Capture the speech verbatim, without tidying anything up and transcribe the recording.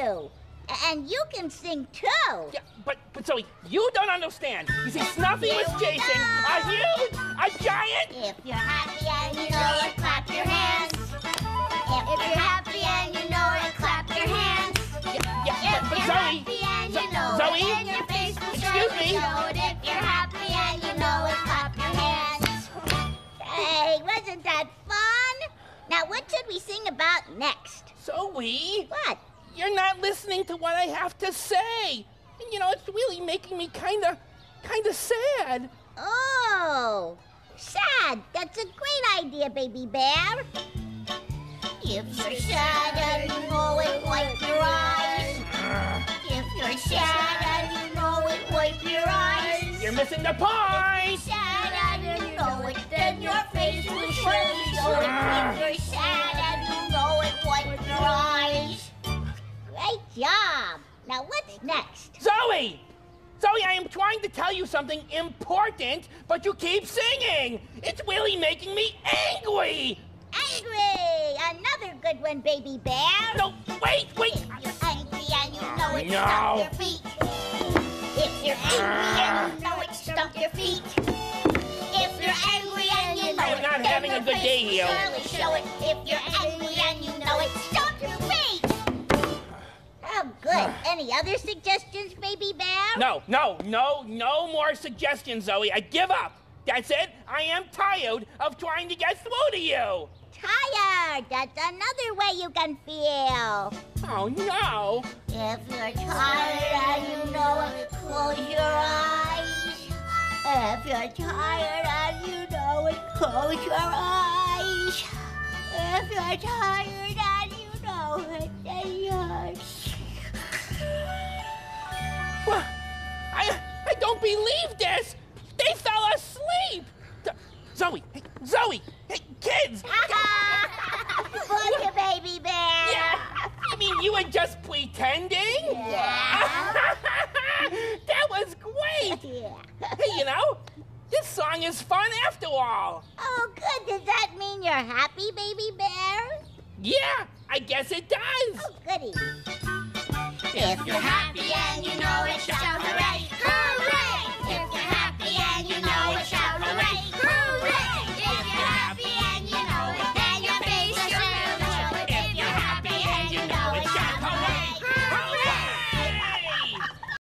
too. And you can sing too. Yeah, but, but Zoe, you don't understand. You see, Snuffy was chasing a huge, a giant... If you're happy and you know it, clap your hands. If, if you're happy and you know it, clap your hands. Yeah, yeah, if but, but you're Zoe... happy and you know Zoe, it, then your face will excuse me. show it. If you're happy and you know it, clap your hands. Hey, wasn't that fun? Now, what should we sing about next? Zoe... What? You're not listening to what I have to say. And, you know, it's really making me kind of, kind of sad. Oh, sad. That's a great idea, Baby Bear. If you're sad and you know it, wipe your eyes. If you're sad and you know it, wipe your eyes. You're missing the point. If you're sad and you know it, then your face will surely show it. If you're sad and you know it, wipe your eyes. Great job. Now what's next? Zoe! Zoe, I am trying to tell you something important, but you keep singing. It's really making me angry. Angry! Another good one, Baby Bear. No, wait, wait. If you're angry and you know it, No. stomp your feet. If you're angry and you know it, stomp your feet. If you're angry and you know I'm it, not then having your a good face day will here. surely show it. If you're angry and you know it, stomp your feet. Oh, good. Any other suggestions, Baby Bear? No, no, no, no more suggestions, Zoe. I give up. That's it. I am tired of trying to get through to you. Tired. That's another way you can feel. Oh, no. If you're tired and you know it, close your eyes. If you're tired and you know it, close your eyes. If you're tired and you know it, then you're... Well, I, I don't believe this. They fell asleep. Z- Zoe, hey, Zoe, hey, kids. Look at Baby Bear. Yeah. You mean you were just pretending? Yeah. That was great. Yeah. Hey, you know, this song is fun after all. Oh, good. Does that mean you're happy, Baby Bear? Yeah, I guess it does. Oh, goody. If you're happy and you know it, shout hooray!